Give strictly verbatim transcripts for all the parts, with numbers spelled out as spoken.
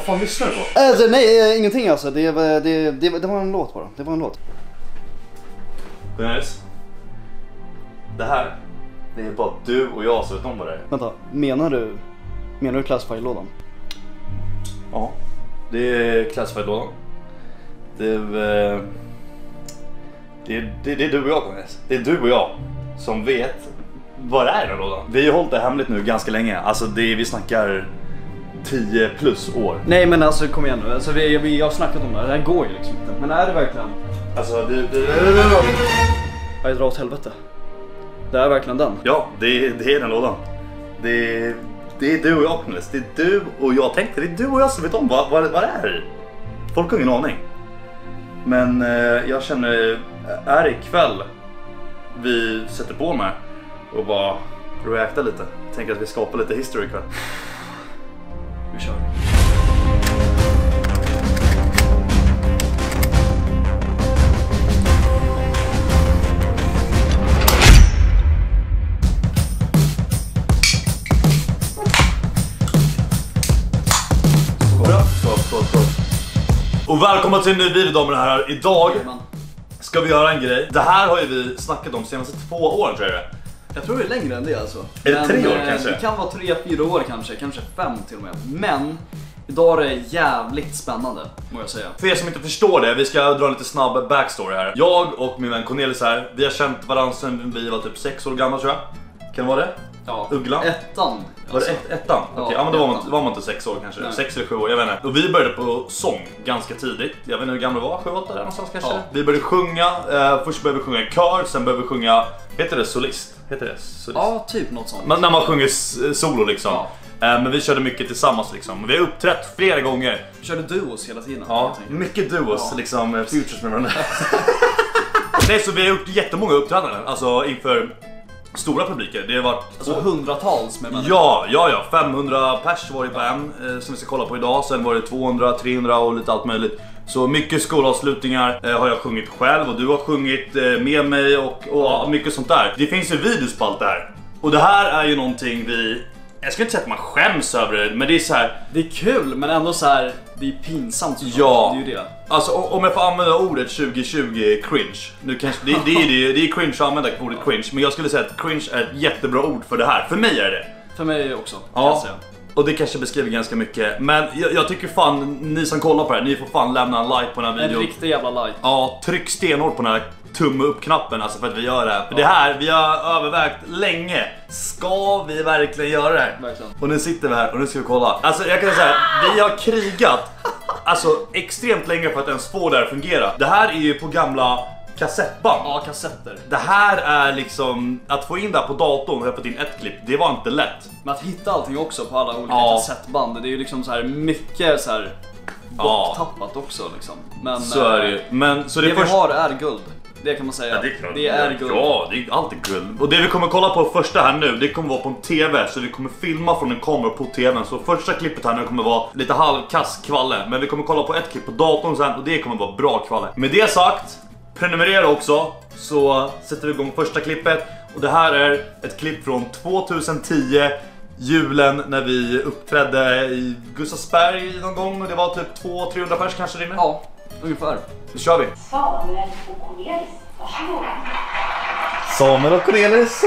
fan lyssnar du på? Äh, nej, äh, ingenting alltså. Det, det, det, det var en låt bara. Det var en låt. Dennis, det här, det är bara du och jag som vet om vad det är. Vänta, menar du, menar du Classified-lådan? Ja, det är Classified-lådan. Det är, eh, det, är, det, det är du och jag, Dennis. Det är du och jag som vet vad det är i den lådan. Vi har ju hållit det hemligt nu ganska länge. Alltså det, vi snackar tio plus år. Nej men alltså kom igen nu, alltså, vi, vi, jag har snackat om det här, det här går ju liksom inte. Men är det verkligen? Alltså det... det, det, det, det. Jag drar åt helvete. Det är verkligen den? Ja, det, det är den lådan. Det, det är du och jag, Dennis. Det är du och jag. Tänkte, det är du och jag som vet om vad, vad, vad det är. Folk har ingen aning. Men eh, jag känner, är det ikväll vi sätter på mig och bara reacta lite. Tänker att vi skapar lite history ikväll. Vi kör. Bra. Skål, skål, skål. Och välkomna till en ny video, damer och herrar. Idag ska vi göra en grej. Det här har ju vi snackat om senaste två åren, tror jag det. Jag tror det är längre än det alltså. Är det tre år kanske? Det kan vara tre, fyra år kanske, kanske fem till och med. Men idag är det jävligt spännande, må jag säga. För er som inte förstår det, vi ska dra en lite snabb backstory här. Jag och min vän Cornelis här, vi har känt varandra sedan vi var typ sex år gamla, tror jag. Kan det vara det? Ja, Ugglan? ettan. Var det ett, ettan? Okej, okay, ja, men då var man, var man inte sex år kanske. Nej. Sex eller sju år, jag vet inte. Och vi började på sång ganska tidigt. Jag vet inte hur gamla vi var, sju, åtta där någonstans kanske. Ja. Vi började sjunga, eh, först började vi sjunga i kör, sen började vi sjunga, heter det solist? Heter det solist? Ja, typ något sånt. Men när man sjunger solo liksom. Ja. Eh, men vi körde mycket tillsammans liksom. Vi har uppträtt flera gånger. Vi körde duos hela tiden. Ja, mycket duos, ja. Liksom futures med varandra. Nej, så vi har gjort jättemånga uppträdanden, alltså inför stora publiker. Det har varit alltså hundratals med människor. Ja, ja, ja. femhundra pers var det på en eh, som vi ska kolla på idag. Sen var det tvåhundra, trehundra och lite allt möjligt. Så mycket skolavslutningar eh, har jag sjungit själv. Och du har sjungit eh, med mig och, och ja, mycket sånt där. Det finns ju videos på allt det här. Och det här är ju någonting vi... Jag ska inte säga att man skäms över det, men det är så här. Det är kul, men ändå så här. Det är pinsamt. Ja, det är ju det. Alltså om jag får använda ordet tjugo tjugo cringe. Nu kanske det, det, är, det, det är cringe att använda ordet cringe, men jag skulle säga att cringe är ett jättebra ord för det här. För mig är det. För mig också. Ja. Och det kanske beskriver ganska mycket. Men jag, jag tycker fan, ni som kollar på det här, ni får fan lämna en like på den här videon. En riktig jävla like. Ja, tryck stenhårt på den här tumme upp-knappen, alltså för att vi gör det här. För ja. Det här, vi har övervägt länge. Ska vi verkligen göra det här? Verkligen. Och nu sitter vi här och nu ska vi kolla. Alltså jag kan säga, vi har krigat alltså extremt länge för att ens få det här att fungera. Det här är ju på gamla kassettband. Ja, kassetter. Det här är liksom, att få in det här på datorn och jag fått in ett klipp, det var inte lätt. Men att hitta allting också på alla olika ja. kassettband, det är ju liksom så här mycket så här borttappat ja. Också liksom. Men så är det ju. Men så det, det först... vi har är guld. Det kan man säga. Ja, det är klart. Det är guld. Ja, det är alltid guld. Och det vi kommer kolla på första här nu, det kommer vara på en tv. Så vi kommer filma från en kamera på tvn. Så första klippet här nu kommer vara lite halvkass kvalle. Men vi kommer kolla på ett klipp på datorn sen och det kommer vara bra kvalle. Med det sagt, prenumerera också. Så sätter vi igång första klippet. Och det här är ett klipp från tjugohundratio. Julen när vi uppträdde i Gustavsberg någon gång. Och det var typ två till trehundra pers kanske inne. Ja, ungefär. Nu kör vi. Samuel och Cornelis, varsågod. Samuel och Cornelis.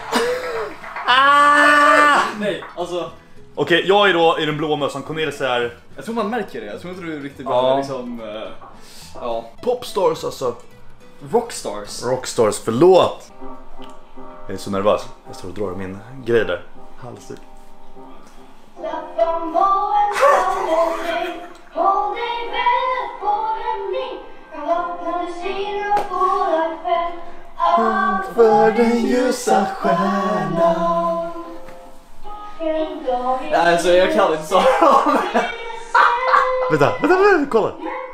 Ah! Nej, alltså. Okej, okay, jag är då i den blå mössan, Cornelis är... Jag tror man märker det, jag tror inte du är riktigt bra ja. liksom... Uh, ja. Popstars alltså. Rockstars. Rockstars, förlåt. Jag är så nervös, jag står och drar min grej där. Halsdyk. För den ljusa stjärnan. Nej, alltså jag kan inte så. Vänta, vänta, vänta, kolla.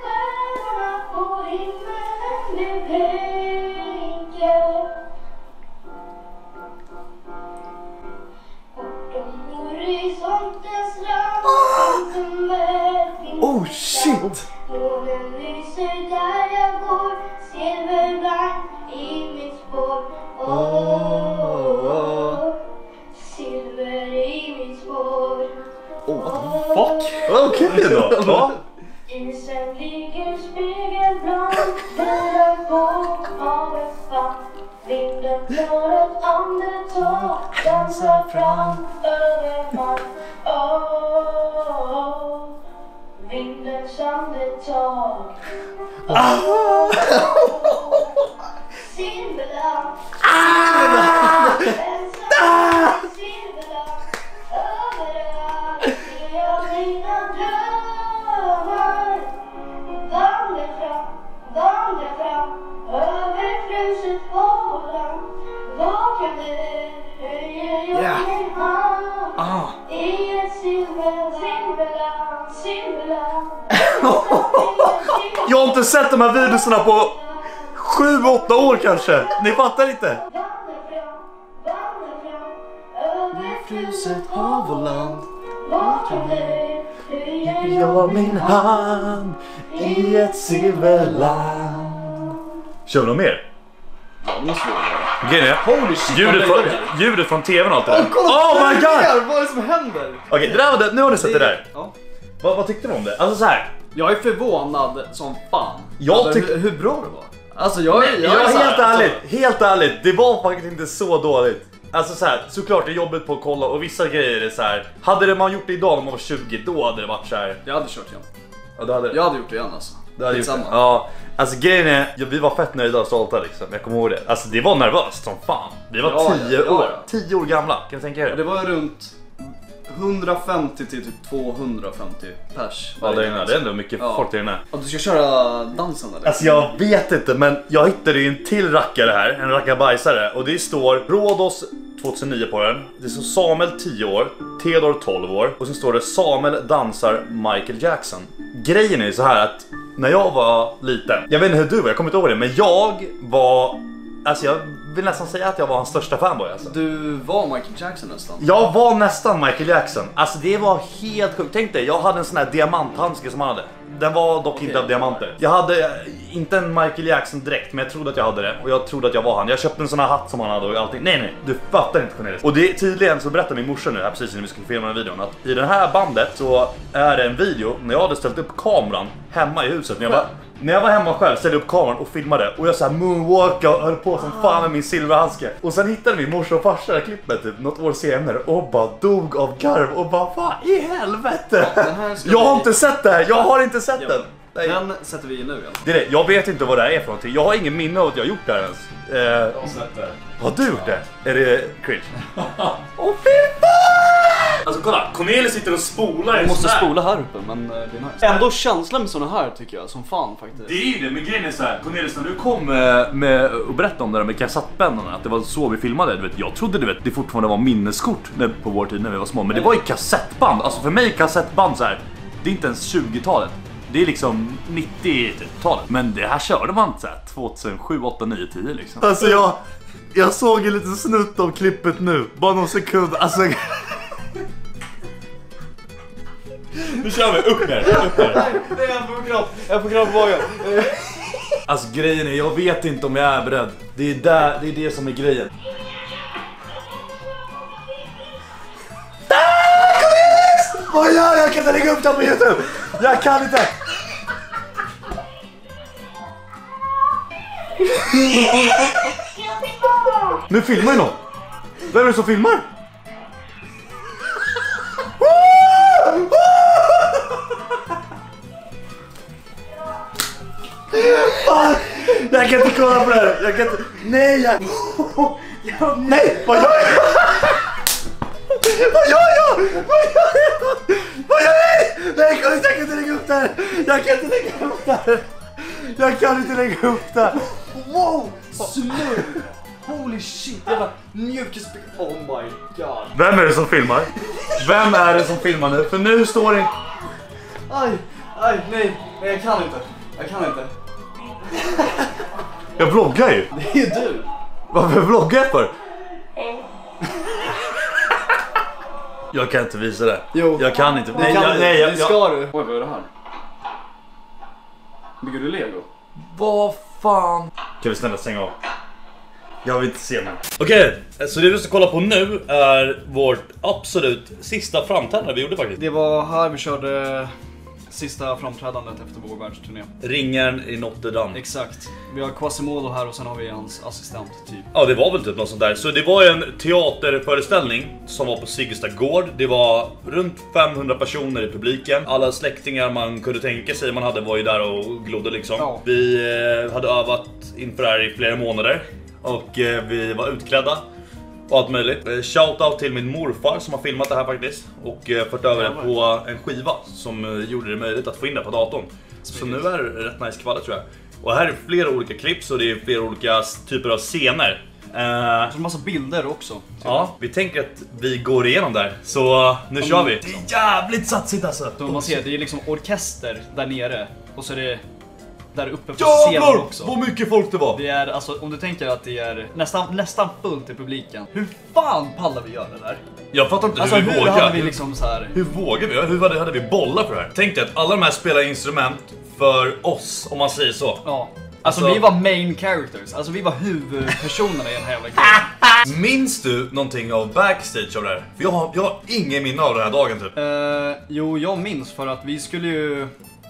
Oh shit! Oh, what the fuck? Okej okay, då. Ja. Isen ligger spegelblank, där på havets vatten. Vinden tar ett andetag, dansar fram över mark. Oh, vindens andetag. Oh, silverland, silverland, silverland. Överallt ser jag mina drömmar. Vandra fram, vandra fram, över fruset Åland. Vakande höjer jag Yeah. min hand Ah. i ett silverland, silverland, silverland. Jag har inte sett de här videorna på sju åtta år kanske. Ni fattar inte. Vandra fram, vandra fram, över fruset Håland. Vakande höjer jag Jag min hand i ett silverland. Kör vi något mer? Ja, det måste vi göra. Grejen är, Holy shit, ljudet, vad från, nöjd jag är. ljudet från tvn och allt det där. Kolla, Oh my god! här, vad är det som händer? Okej, det där var det. Nu har ni sett det där. Ja. Vad, vad tyckte ni om det? Alltså så här. Jag är förvånad som fan. Jag alltså, tyck- hur, hur bra det var. Alltså jag, jag, Jag är är så här, helt ärligt, alltså, helt ärligt. Det var faktiskt inte så dåligt. Alltså så här, såklart det är jobbigt på att kolla och vissa grejer är så här. Hade det man gjort det idag när man var tjugo, då hade det varit så här. jag hade kört igen. Ja, då hade Jag hade gjort det igen alltså. det hade gjort det. Skitsamma. Ja, alltså grejen är, ja, vi var fett nöjda och stolta liksom. Jag kommer ihåg det. Alltså det var nervöst som fan. Vi var Ja, tio ja, ja, år, ja. tio år gamla. Kan du tänka er Och det? det var runt hundrafemtio till typ tvåhundrafemtio pers. Ja, det är, det är ändå mycket Ja. folk där inne. Och du ska köra dansen eller? Alltså jag vet inte, men jag hittade ju en till rackare här, en rackarbajsare. Och det står Rhodos tjugohundranio på den. Det står Samuel tio år, Theodor tolv år. Och sen står det Samuel dansar Michael Jackson. Grejen är ju så här att när jag var liten, jag vet inte hur du var, jag kommer inte ihåg det, men jag var, alltså jag vill nästan säga att jag var hans största fanboy alltså. Du var Michael Jackson nästan. Jag var nästan Michael Jackson. Alltså det var helt sjukt. Tänk dig, jag hade en sån här diamanthandske som han hade. Den var dock Okej. inte av diamanter. Jag hade eh, inte en Michael Jackson direkt, men jag trodde att jag hade det. Och jag trodde att jag var han. Jag köpte en sån här hatt som han hade och allting. Nej nej, du fattar inte Cornelis. Och det är tydligen, så berättade min morsa nu här precis när vi skulle filma den här videon, att i det här bandet så är det en video när jag hade ställt upp kameran hemma i huset. När jag var, när jag var hemma själv, ställde upp kameran och filmade. Och jag så här moonwalkade och höll på som fan med min silverhandske. Och sen hittade min morsa och farsa det klippet typ något år senare och bara dog av garv och bara vad i helvete. Den här ska Jag har vi- inte sett det här, jag har inte sett Ja, den. Nej. Den sätter vi i nu igen. Det är det. Jag vet inte vad det här är för någonting. Jag har ingen minne av att jag har gjort det här ens. Eh, Jag har sett det. har du gjort det? Är det cringe? Åh fy fan! Alltså kolla, Cornelis sitter och spolar. Jag måste spola här uppe men eh, det är nice. Ändå känslan med såna här tycker jag, som fan faktiskt. Det är ju det, men grejen är så här, Cornelis, när du kom med, med och berättade om det där med kassettbändarna, att det var så vi filmade, du vet, jag trodde du vet, det fortfarande var minneskort när, på vår tid när vi var små, men det var ju kassettband. Alltså för mig kassettband så här, det är inte ens tjugotalet. Det är liksom nittiotalet. Men det här körde man så här tjugohundrasju, åtta, nio, tio liksom. Alltså jag, jag såg en liten snutt av klippet nu, bara någon sekund, alltså. Nu kör vi, upp med det, upp med det. Nej, jag får kramp, jag får kramp i magen. Alltså grejen är, jag vet inte om jag är beredd. Det är, där, det, är det som är grejen. Vad gör jag? Jag kan inte lägga upp det på YouTube. Jag kan inte. Nu filmar ju någon. Vem är det som filmar? Fan, jag kan inte kolla på det här. Jag kan inte. Nej, jag... Nej, vad gör jag? Vad gör jag? Vad gör jag? Vad gör jag? Nej, jag kan inte lägga upp det här. Jag kan inte lägga upp det här. Jag kan inte lägga upp det här. Wow, slut! Holy shit, jävla mjukisspel. Oh my god. Vem är det som filmar? Vem är det som filmar nu? För nu står det... Aj, aj, nej, nej jag kan inte. Jag kan inte. Jag vloggar ju. Det är ju du. Varför vloggar jag för? Jag kan inte visa det. Jo. Jag kan inte. Nej, kan jag, du. nej, jag, det jag, ska du. Oj, vad är det här? Bygger du Lego? Vad fan? Kan vi snälla stänga av? Jag vill inte se mig. Okej, så det vi ska kolla på nu är vårt absolut sista framträdande vi gjorde faktiskt. Det var här vi körde sista framträdandet efter vår världsturné. Ringen i Notre Dame. Exakt. Vi har Quasimodo här och sen har vi hans assistent typ. Ja, det var väl typ något sånt där. Så det var en teaterföreställning som var på Siggesta gård. Det var runt femhundra personer i publiken. Alla släktingar man kunde tänka sig man hade var ju där och glodde liksom. Ja. Vi eh, hade övat inför det här i flera månader. Och eh, vi var utklädda och allt möjligt. Eh, Shoutout till min morfar som har filmat det här faktiskt. Och eh, fört över det på en skiva som eh, gjorde det möjligt att få in det på datorn. Så nu är det rätt nice kvaller tror jag. Och här är flera olika klipp så det är flera olika typer av scener. Eh, Så en massa bilder också. ja, vi tänker att vi går igenom där. Så nu kör vi. Det är jävligt satsigt alltså. Så man ser, det är liksom orkester där nere. Och så är det där uppe på scenen Jävlar, också. vad mycket folk det var. Det är alltså, om du tänker att det är nästan, nästan fullt i publiken. Hur fan pallar vi göra det där? Jag fattar inte Alltså hur vi hur vågar. hade vi liksom så här. Hur vågar vi? Hur hade, hade vi bollar för det här? Tänk dig att alla de här spelar instrument för oss, om man säger så. Ja. Alltså, Alltså- vi var main characters. Alltså vi var huvudpersonerna i den här jävla grejen. Minns du någonting av backstage av det här? För jag har, jag har ingen minne av den här dagen typ. Uh, jo, jag minns för att vi skulle ju...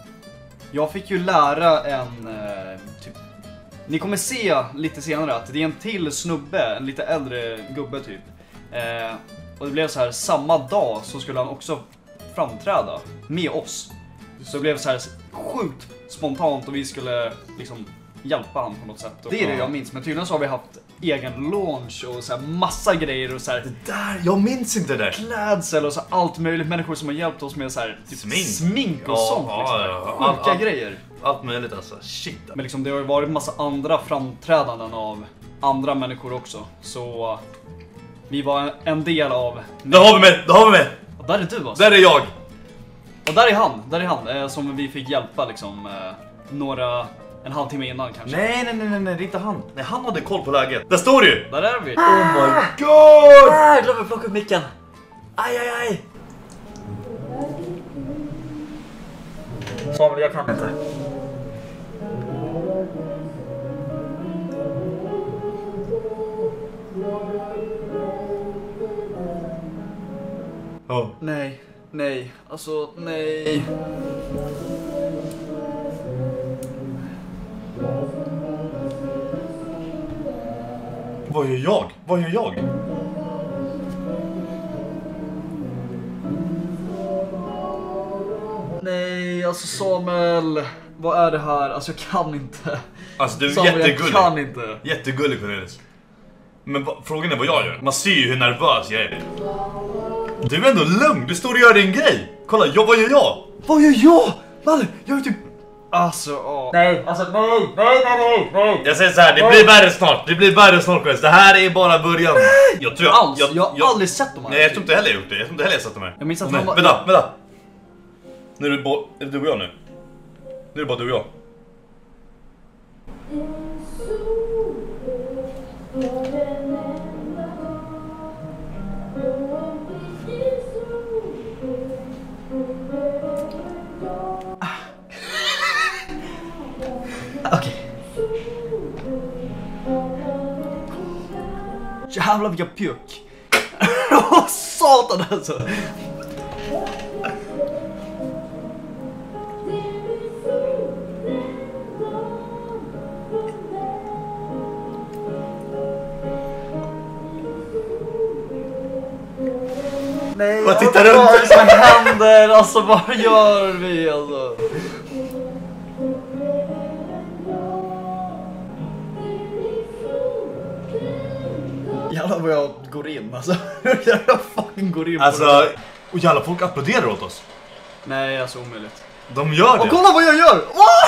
Jag fick ju lära en... Uh, typ... Ni kommer se lite senare att det är en till snubbe, en lite äldre gubbe typ. Uh, och det blev så här, samma dag så skulle han också framträda med oss. Så det blev så här sjukt spontant och vi skulle liksom hjälpa han på något sätt. Och det är det jag minns, men tydligen så har vi haft egen launch och så här massa grejer och så här Där, jag minns inte det där. klädsel och så allt möjligt, människor som har hjälpt oss med så här typ Smink. smink och Ja, sånt ja, liksom. ja, ja. Sjuka Allt- allt- grejer. Allt möjligt alltså, shit. Men liksom det har ju varit massa andra framträdanden av andra människor också. Så uh, vi var en del av... Där har vi med, där har vi med. Och där är du alltså. Där är jag. Och där är han, där är han eh, som vi fick hjälpa liksom eh, några, en halvtimme innan kanske. Nej, nej, nej, nej, nej, det är inte han. Nej, han hade koll på läget. Där står det ju. Där är vi. Oh my god! Ah, jag glömde plocka upp micken. Aj, aj, aj. Samuel, jag kan inte. Ja. Nej, nej, alltså nej. Vad gör jag? Vad gör jag? Nej, alltså Samuel. Vad är det här? Alltså jag kan inte. Alltså du är Samuel, jag jättegullig. kan inte. Jättegullig Cornelis. Men va, frågan är vad jag gör. Man ser ju hur nervös jag är. Du är ändå lugn, du står och gör din grej. Kolla, jag, vad gör jag? Vad gör jag? Malle, jag är typ... Alltså, åh. Nej, alltså nej, nej, nej, nej, nej. Jag säger så här, det blir värre snart. Det blir värre snart Cornelis. Det här är bara början. Jag tror Alls, jag, jag har aldrig sett dem här. Nej, jag tror inte heller jag gjort det. Jag tror inte heller jag sett dem här. Jag minns att Åh, nej. han var- Vänta, vänta. Nu är det, bara, är det du och jag nu. Nu är det bara du och jag. Okej. Jävlar vilka pjuck. Åh satan alltså. Nej, Vad tittar alltså, runt? vad är det som händer? Alltså vad gör vi alltså? Jävlar vad jag går in alltså. Jag fucking går in på det. Alltså, och jävla folk applåderar åt oss. Nej, alltså omöjligt. De gör det. Och kolla vad jag gör!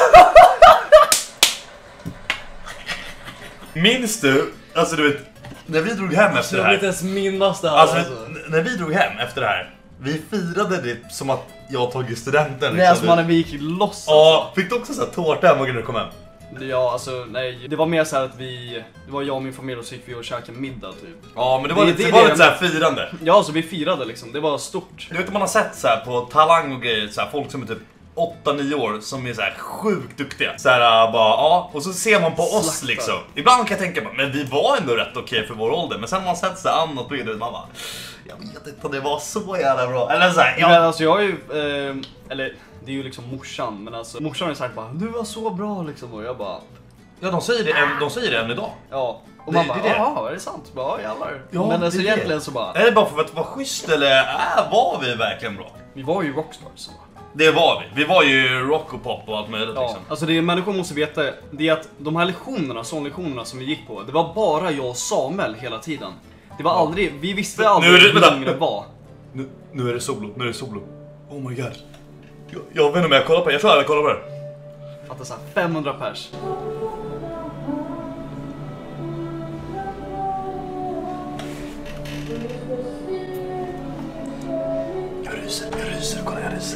Minns du, alltså du vet, när vi drog hem efter det Jag vill inte här. ens minnas det här. Alltså, Alltså, n- när vi drog hem efter det här. Vi firade det som att jag tagit studenten. Nej alltså mannen, vi gick loss. Ja, fick du också så här tårta hemma när du kom hem? Ja alltså nej, det var mer så här att vi, det var jag och min familj och så gick vi och käkade middag typ. Ja, men det var Det- lite, det det är var det lite jag så här firande. Ja alltså vi firade liksom, det var stort. Du vet, man har sett så här på Talang och grejer, så här, folk som är typ åtta nio år som är så här sjukt duktiga. Så här bara, ja. Och så ser man på oss Slakta. liksom. Ibland kan jag tänka, men vi var ändå rätt okej för vår ålder. Men sen har man sett sig annat på det, man bara, jag vet inte om det var så jävla bra. Eller så här, Ja. Men ja. alltså jag är ju, eh, eller det är ju liksom morsan, men alltså morsan har ju sagt bara du var så bra liksom och jag bara Ja, de säger det, än- de säger det än idag. ja. Och Det- man bara, det är det. jaha, är det sant? Bara, ja jävlar. Ja, men alltså det är det. egentligen så bara, Är det bara för att vara schysst eller äh, var vi verkligen bra? vi var ju rockstars. Så. Det var vi. Vi var ju rock och pop och allt möjligt Ja, liksom. alltså det människor måste veta, det är att de här lektionerna, sånglektionerna som vi gick på, det var bara jag och Samuel hela tiden. Det var aldrig, vi visste Nu aldrig är det- hur vänta. länge det var. Nu, nu är det solo, nu är det solo. Oh my god. Jag, jag vet inte om jag kollar på det, jag tror jag kollar på det. Fattar såhär femhundra pers. Jag ryser, jag ryser, kolla jag ryser.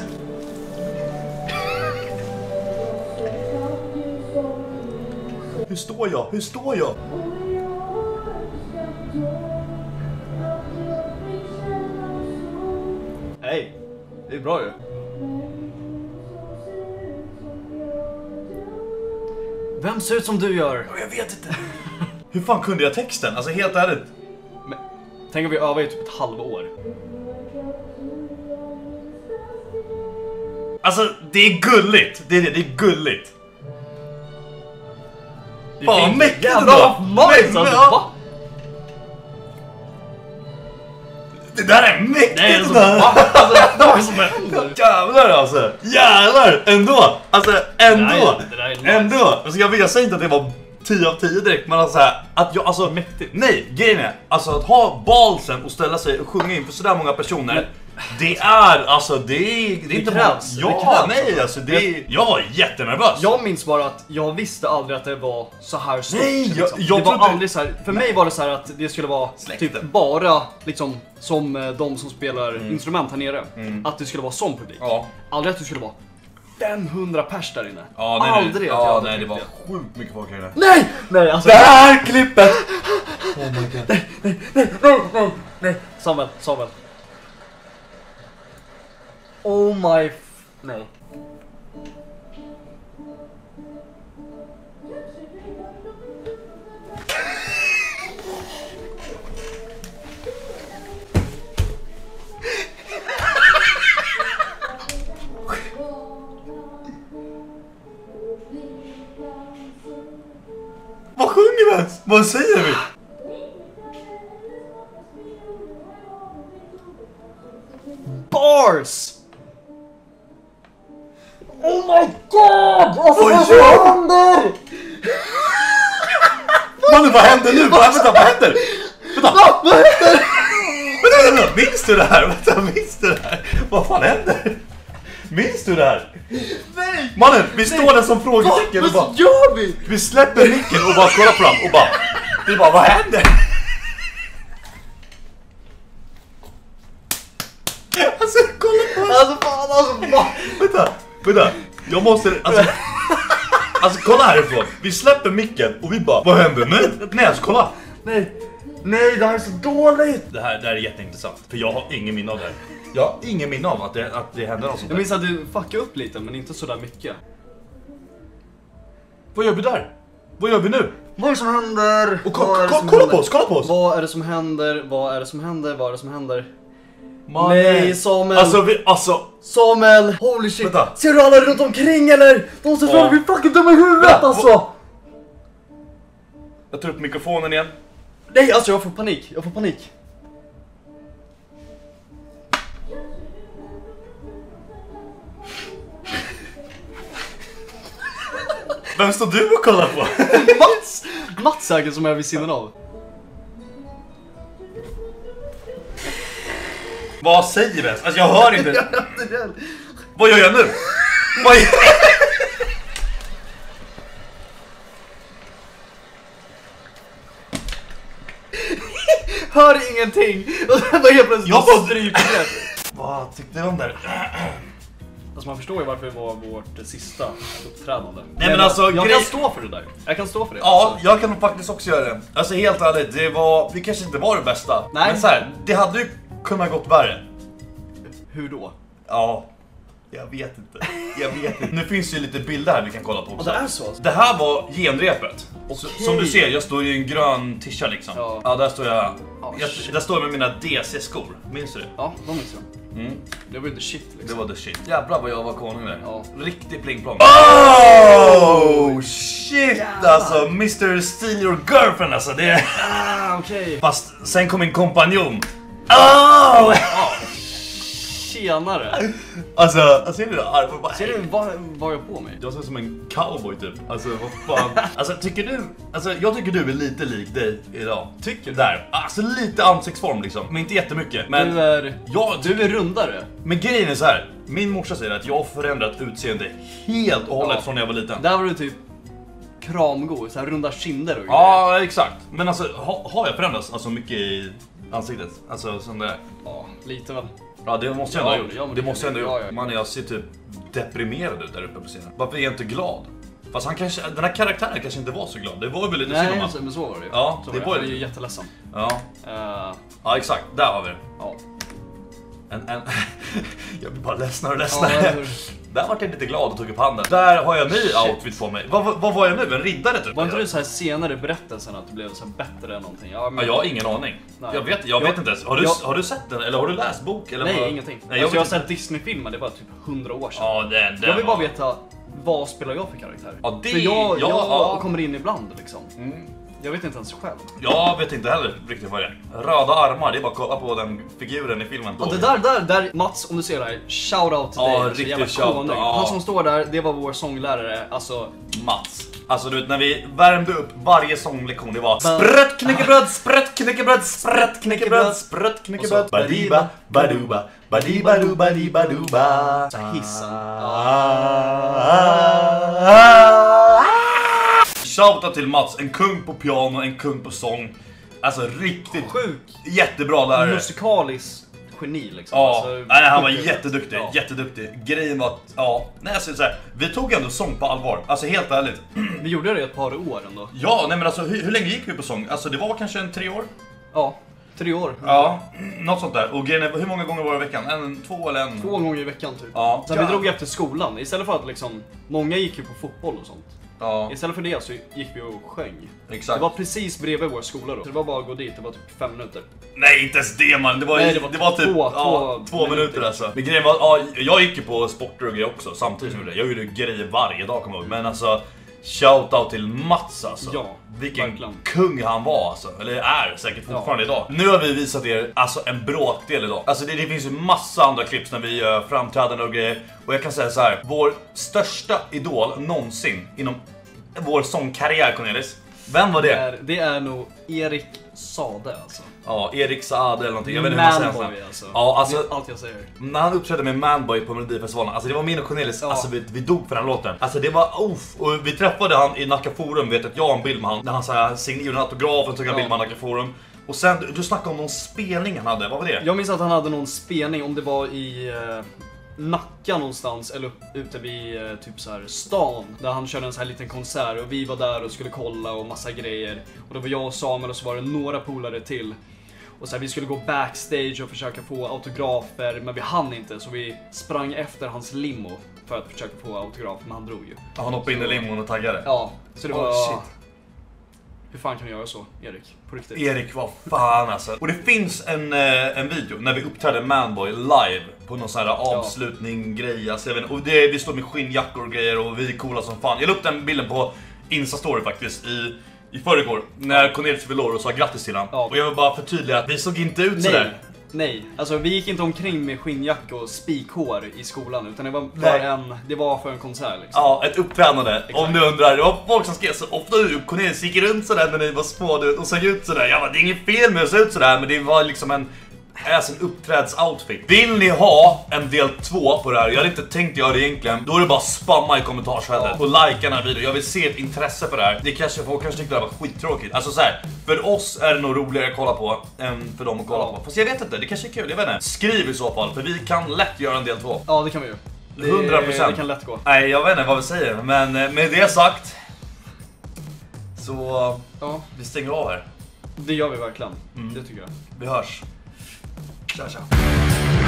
Hur står jag? Hur står jag? Hej, det är bra ju. Vem ser ut som du gör? Jag vet inte. Hur fan kunde jag texten? Alltså helt ärligt. Men, tänk om vi övar i typ ett halvår. Alltså det är gulligt. Det är det, det är gulligt. Det är Fan, fint. mäktigt Jävlar ändå. vad nice Men- alltså, ja. va? Det där är mäktigt. Nej alltså, det där. va? Alltså, vad är det som händer? Jävlar alltså. Jävlar ändå. Alltså ändå. Nej, det där är nice. Ändå. Alltså jag, jag säger inte att det var tio av tio direkt, men alltså här, att jag alltså Mäktigt. nej, grejen är alltså att ha balsen och ställa sig och sjunga inför sådär många personer. Det är alltså det är det är inte krävs, bara, det ja, krävs, nej alltså det är, jag var jättenervös. Jag minns bara att jag visste aldrig att det var så här stort. Nej, jag- liksom. jag det var trodde- aldrig så här. För mig var det så här att det skulle vara Släkten. typ bara liksom som eh, de som spelar instrument här nere. Att det skulle vara sån publik. Ja. Aldrig att det skulle vara femhundra pers där inne. Ja, nej, aldrig nej. att jag Ja, hade nej, det tänkt var sjukt mycket folk här inne. Nej! Nej alltså. Det här klippet. Oh my god. Nej, nej, nej. Samuel, Samuel. Oh my... F- nej. Vad sjunger vi ens? Vad säger vi? Bars! Oh my god! Alltså Oj, vad ja. händer? Mannen, vad händer nu? Vad, vänta, vad händer? Vänta. Vad händer? Vänta, vänta, minns du det här? Vänta, minns du det här? Vad fan händer? Minns du det här? Nej! Mannen, vi står där som frågetecken och bara, Vad gör vi? vi släpper micken och bara kollar fram och bara, vi bara, vad händer? Alltså, kolla på oss. Alltså fan alltså vad? Vänta, vänta. Jag måste, alltså, alltså kolla härifrån. Vi släpper micken och vi bara, vad händer nu? Nej, alltså kolla. Nej, nej det här är så dåligt! Det här, det här är jätteintressant, för jag har ingen minne av det här. Jag har ingen minne av att det, att det hände något sånt Jag där. minns att du fuckade upp lite men inte sådär mycket. Vad gör vi där? Vad gör vi nu? Vad är det som händer? Och ko- Vad är det ko- som kolla händer? på oss, kolla på oss! Vad är det som händer? Vad är det som händer? Vad är det som händer? Mannen. Nej Samuel! Alltså vi, alltså Samuel! Holy shit! Vänta. Ser du alla runt omkring eller? De som tror Ja. att vi är fucking dumma i huvudet Va? alltså! jag tar upp mikrofonen igen. Nej alltså jag får panik, jag får panik. Vem står du och kollar på? Mats! Mats säkert som är vid sidan av. Vad säger vi ens? Alltså jag hör inte. Vad gör jag nu? Vad gör... Hör ingenting! Och sen bara helt plötsligt Jag bara bara- stryper det. Vad tyckte du om det? Alltså man förstår ju varför det var vårt sista uppträdande. men alltså, jag grej- kan stå för det där. Jag kan stå för det. Ja, Alltså. jag kan nog faktiskt också göra det. Alltså helt ärligt, det var, det kanske inte var det bästa. Nej. Men så här, det hade ju kunnat gått värre. Hur då? Ja, Jag vet inte. Jag vet inte. Nu finns ju lite bilder här vi kan kolla på också. Och det är så alltså. Det här var genrepet. Så, Okej. som du ser, jag står i en grön tisha liksom. Ja. Ja, där står jag. Oh, jag shit. där står jag med mina D C-skor. Minns du det? Ja, de minns jag. Mm. Det var ju the shit Det liksom. var the shit. Jävlar vad jag var konung där. Ja. Riktig pling-plong. Oh shit alltså, mister Steal Your Girlfriend alltså. Det är... Ah, okej. Fast sen kom min kompanjon. Oh! Tjenare. Alltså, alltså ser du det? Arvar bara... Ser du vad, vad jag har på mig? Jag ser ut som en cowboy typ. Alltså vad fan. Alltså tycker du, alltså jag tycker du är lite lik dig idag. Tycker du? Där. Alltså lite ansiktsform liksom. Men inte jättemycket. Men Du är, jag, du är rundare. men grejen är så här. Min morsa säger att jag har förändrat utseende helt och hållet Ja. från när jag var liten. Där var du typ kramgod, så här runda kinder och grejer. Ja, exakt. Men alltså ha, har jag förändrats alltså mycket i ansiktet? Alltså som det är. Ja, lite väl. Ja, det måste jag Ja, ändå ha gjort. ja, men det det- måste jag ändå ja, gjort. ja. Man, jag ser typ deprimerad ut där uppe på scenen. Varför är jag inte glad? Fast han kanske, den här karaktären kanske inte var så glad. Det var väl lite synd om Nej, han. så- men så var det ju. Ja, så det var var det. det. Jag är ju jätteledsen. Ja. Uh, Ja, exakt. Där har vi det. ja. En, en... jag blir bara ledsnare och Ja, ledsnare. eller hur? Där var jag lite glad och tog upp handen. Där har jag en ny outfit på mig. Vad, vad, vad var jag nu? En riddare typ? Var inte du så här senare i berättelsen att du blev så här bättre än någonting? Ja, men... Ja, jag har ingen aning. Nej. Jag vet, jag Jag- vet inte ens. Har du, jag- har du sett den? Eller har du läst bok? Eller Nej, vad? ingenting. Nej, jag, alltså, jag har vet inte. sett Disney-filmer, det var typ hundra år sedan. Ja, den, den jag vill bara var- veta, vad spelar jag för karaktär? Ja, det- för jag, ja, jag ja. kommer in ibland liksom. Mm. Jag vet inte ens själv. Jag vet inte heller riktigt vad det är. Röda armar, det är bara att kolla på den figuren i filmen. Ja, det där, där, där, Mats, om du ser det här, shoutout till Ja, dig. alltså, riktigt jävla shout, konung. ja. Han som står där, det var vår sånglärare, alltså... Mats. Alltså du vet, när vi värmde upp varje sånglektion, det var sprött knäckebröd, sprött knäckebröd, sprött knäckebröd, sprött knäckebröd, badiba, baduba, badiba du badiba duba. Hissen. Shoutout till Mats, en kung på piano, en kung på sång. Alltså riktigt Sjuk. jättebra lärare. Musikalisk geni liksom. Ja, Alltså, nej, han var sjukt. jätteduktig, Ja. jätteduktig. Grejen var att, ja, nej alltså så här, vi tog ändå sång på allvar. Alltså helt ärligt. Vi gjorde det i ett par år ändå. Ja, nej men alltså hur, hur länge gick vi på sång? Alltså det var kanske en tre år? Ja, tre år. Ja, något sånt där. Och grejen är, hur många gånger var det i veckan? En, två eller en? Två gånger i veckan typ. Ja. Så vi drog efter skolan, istället för att liksom, många gick ju på fotboll och sånt. Ja, Istället för det så gick vi och sjöng. exakt. Det var precis bredvid vår skola då. Så det var bara att gå dit, det var typ fem minuter. Nej, inte ens det man. Det var, Nej, det var det var typ två- ja, två två minuter, minuter. alltså. Men grejen var, ja, jag gick ju på sporter och grejer också samtidigt som jag gjorde det. Jag gjorde grejer varje dag, kommer jag ihåg. Men alltså, shoutout till Mats alltså. Ja, Vilken verkligen. kung han var alltså. Eller är säkert fortfarande idag. Nu har vi visat er alltså en bråkdel idag. Alltså det, det finns ju massa andra klipp när vi gör framträdanden och grejer. Och jag kan säga så här: vår största idol någonsin inom vår sångkarriär, Cornelis. Vem var Det det? är, det är nog Erik Sade alltså. Ja, Erik Saade eller någonting. Jag vet inte hur man säger hans namn. Manboy alltså. Ja, alltså- Det är allt jag säger. När han uppträdde med Manboy på Melodifestivalen, alltså det var min och Cornelis, Ja. alltså vi, vi dog för den låten. Alltså det var uff. Och vi träffade han i Nacka Forum, vet att jag har en bild med han. När han så här signerade en autograf och tog en Ja. bild med Nacka Forum. Och sen, du, du snackade om någon spelning han hade, vad var det? Jag minns att han hade någon spelning, om det var i eh, Nacka någonstans eller upp, ute vid eh, typ så här stan, där han körde en så här liten konsert och vi var där och skulle kolla och massa grejer. Och då var jag och Samuel och så var det några polare till. Och så här, vi skulle gå backstage och försöka få autografer, men vi hann inte så vi sprang efter hans limo för att försöka få autograf, men han drog ju. Ja, han hoppade in i limon och taggade. Ja, så det Oh, var... shit. Hur fan kan du göra så, Erik? På riktigt. Erik, vad fan alltså. Och det finns en, eh, en video när vi uppträdde Manboy live på någon sån här avslutning grej. Alltså, jag vet inte. Och det, vi står med skinnjackor och grejer och vi är coola som fan. Jag la upp den bilden på Insta-story faktiskt i, i förrgår när Cornelis fyllde år och sa grattis till han. Ja. Och jag vill bara förtydliga att vi såg inte ut Nej, sådär. nej. Alltså vi gick inte omkring med skinnjacka och spikhår i skolan, utan det var för, Nej. en, det var för en konsert liksom. Ja, ett uppträdande. Om du undrar, det var folk som skrev så ofta ut. Cornelis gick runt sådär när ni var små du, och såg ut sådär. Jag bara, det är inget fel med att se ut sådär, men det var liksom en alltså en uppträdsoutfit. Vill ni ha en del två på det här? Jag hade inte tänkt göra det egentligen. Då är det bara spamma i kommentarsfältet Ja. och likea den här videon. Jag vill se ett intresse för det här. Det kanske folk kanske tyckte det här var skittråkigt. Alltså så här, för oss är det nog roligare att kolla på än för dem att kolla Ja. på. Fast jag vet inte, det kanske är kul, jag vet inte. Skriv i så fall, för vi kan lätt göra en del två. Ja, det kan vi ju. Det, hundra procent. Det kan lätt gå. Nej, jag vet inte vad vi säger, men eh, med det sagt så Ja, vi stänger av här. det gör vi verkligen. Mm. Det tycker jag. Vi hörs. Tja, tja.